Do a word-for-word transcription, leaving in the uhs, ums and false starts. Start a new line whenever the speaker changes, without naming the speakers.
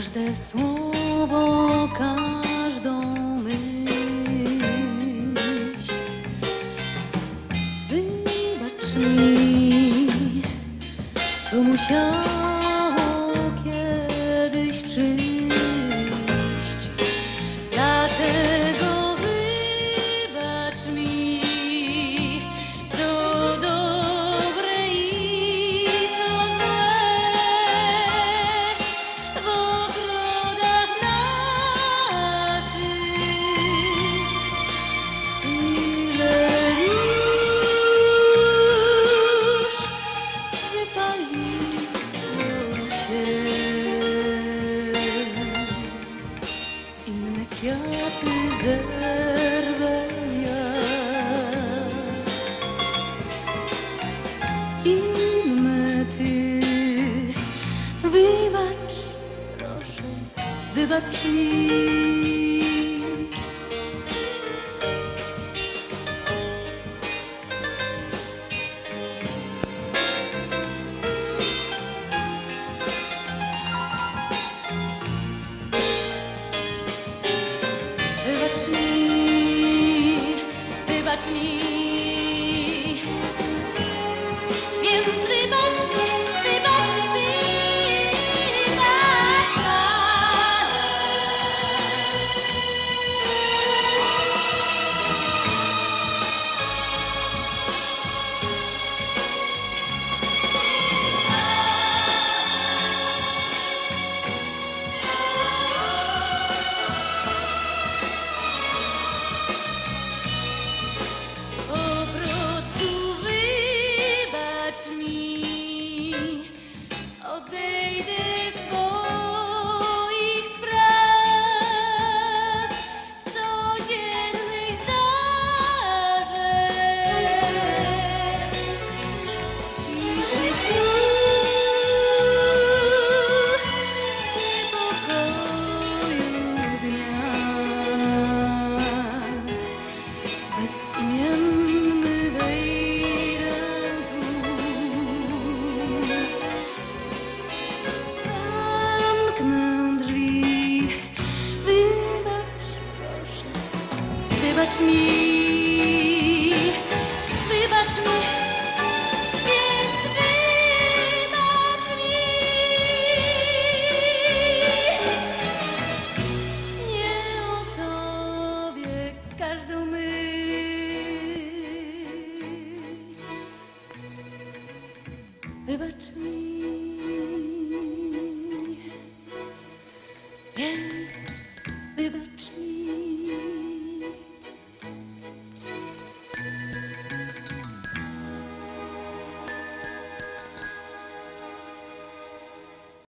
każde słowo, każdą myśl. Wybacz mi, to musiało kiedyś przyjść. Dlatego wybacz mi, co dobre i co złe w ogrodach naszych. Tyle już wypaliło się. Inne kwiaty zerwę ja, inne ty. Wybacz, proszę, wybacz mi. Wybacz mi, wybacz mi, więc wybacz mi, wybacz mi, wybacz odejdę z twoich spraw, z codziennych zdarzeń, z ciszy snów, niepokoju dnia. Bezimienny wejdę tu, zamknę drzwi. Wybacz, proszę, wybacz mi, wybacz mi.